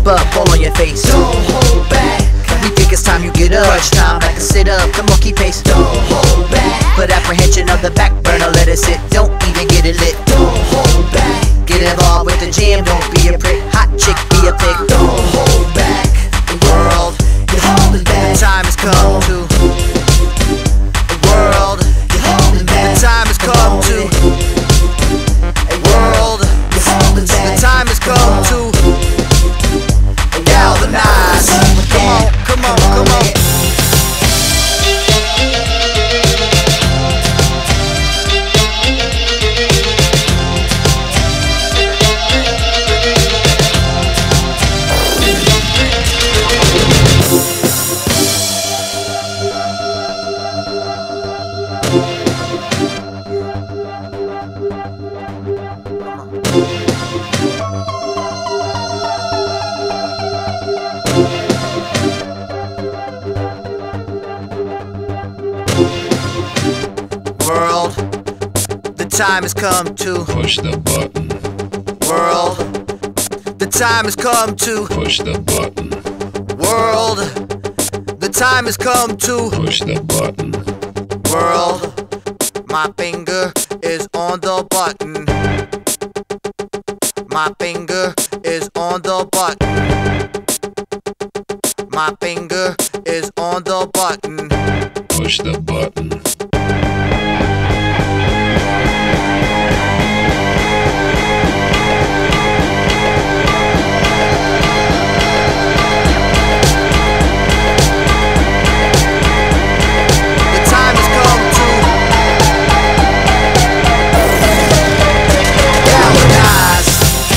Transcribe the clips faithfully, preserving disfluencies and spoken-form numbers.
up, fall on your face. Don't hold back. We think it's time you get up. Crunch time, back and sit up, the monkey pace. Don't hold back. Put apprehension on the back burner, let it sit. Don't even get it lit. Don't hold back. Get involved with the jam, don't be a prick. Hot chick, be a pig. Don't hold back. The world, You're holding back. the time has come to. The world, You're holding back. the time has come to. World, You're holding back. the time has come to galvanize. Come on, come on, come on. World, the time has come to Push the button. world. The time has come to Push the button. world. The time has come to Push the button. world. My finger is on the button. My finger is on the button. My finger is on the button. Push the button. The time has come to galvanize.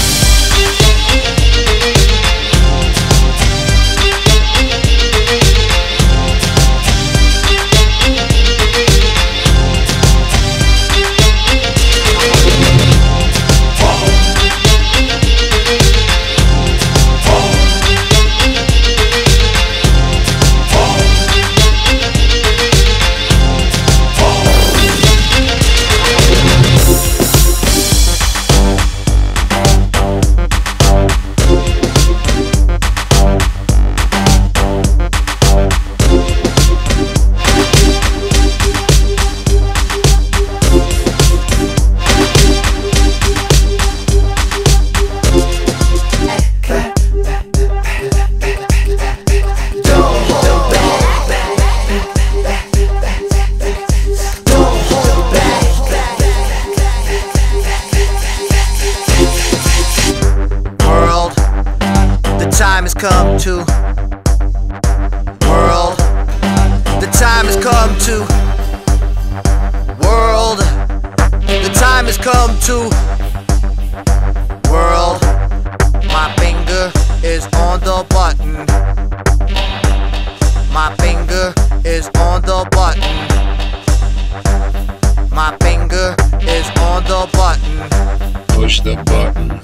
Time has come to world. The time has come to world. The time has come to world. My finger is on the button. My finger is on the button. My finger is on the button. Push the button.